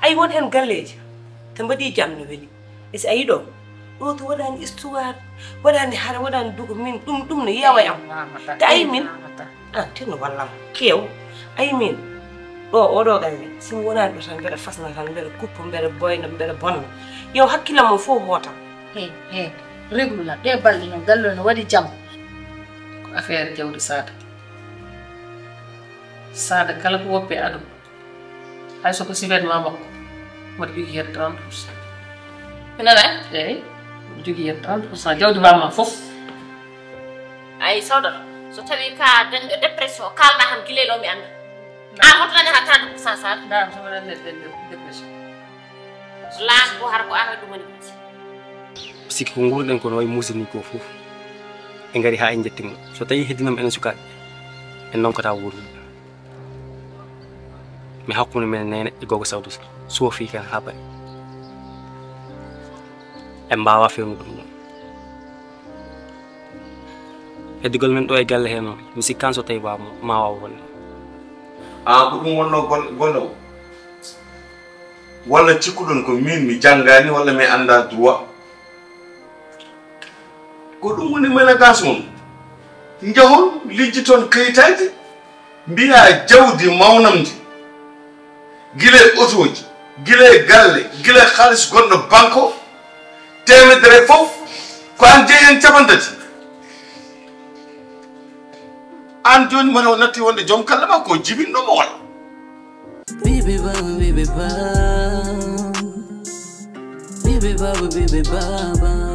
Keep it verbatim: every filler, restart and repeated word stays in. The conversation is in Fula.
ay won hen galleji te mbadi jam no weli isi ayi do do to wadani histoire wadani har wadani dugo min dum dum no yawa am te ay min ah tinno wallam kew ay min do o do galle sim wona do tan bere fasna tan bere kuppo bere boyna bere bonno yow hakkilam mo fo hota he he reglu la de balde no gallo no wadi jam ko affaire jawdi sada sada kala ko woppe adum hay so ko sivet ma makko mo jogi het trente pour cent mina la eh jogi het trente pour cent jawdi ma fof ay sawda so tawi ka depression kalna ham gile do mi anda a hotana ha trente pour cent sada da so wala net depression la ko har ko ara dum ni siki ko ngurden ko noy musini ko fof e ngari ha en jettimo so tawi hedinam en suka en non ko ta wuru mi hakkunde men nene e gogo sawdu so fi kan haba e mbawa fewnu dum heddigol men do e galle heno mi sikkan so tawi ba ma waw wonde ah ko dum wonno gollo wala cikudon ko min mi jangani wala mi anda droit ko dum woni mena gason njahol lijjiton kaytaji biya jawdi mawnamdi gile otoji gile galle gile khalis gondo banko temedre fof ko an jeyen tabandati an joni mo natti wonde jom kala ma ko jibinno mo wala Baby baba, baby baba, baby baba, baby baba.